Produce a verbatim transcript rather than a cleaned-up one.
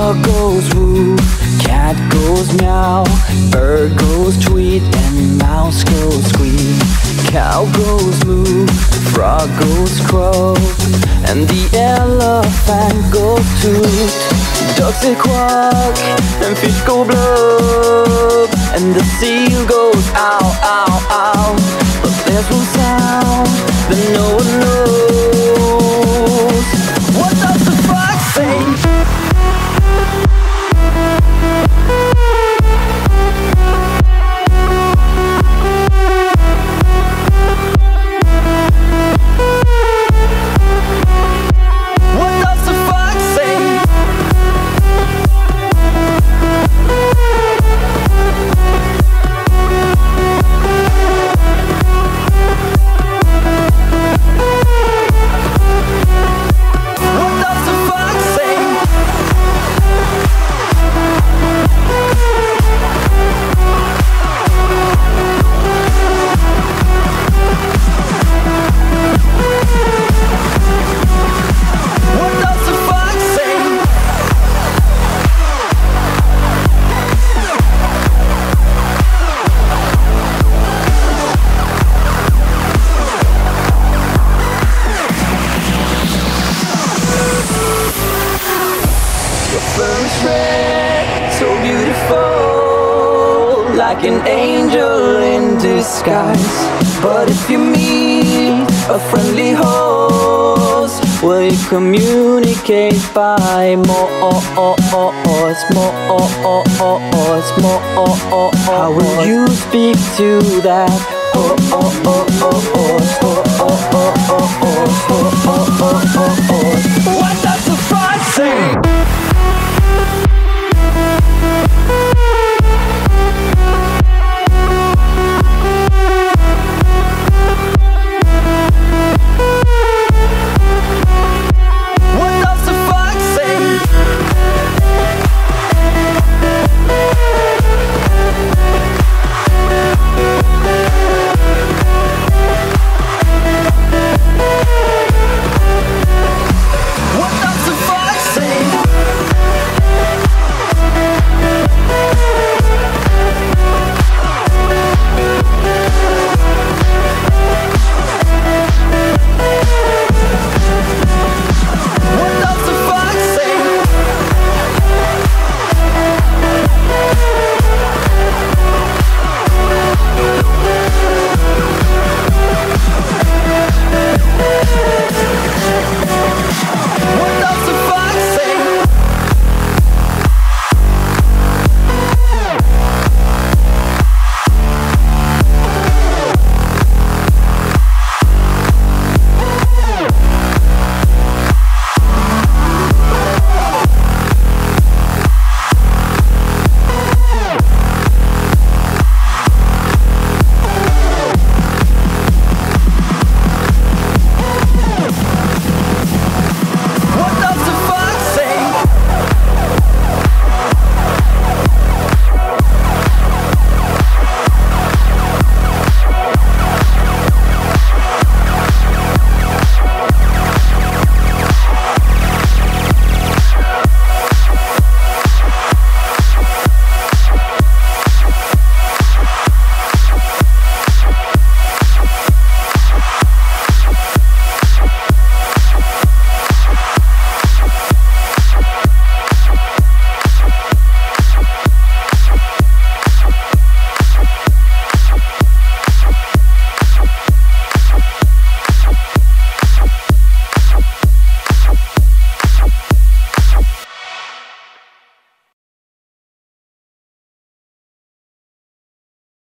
Dog goes woo, cat goes meow, bird goes tweet, and mouse goes squeak. Cow goes moo, frog goes croak, and the elephant goes toot. Ducks say quack, and fish go blub, and the seal goes ow, ow, ow. But there's one sound that no one knows. What does the fox say? So beautiful, like an angel in disguise. But if you meet a friendly host, will you communicate by more? More, how will you speak to that? What?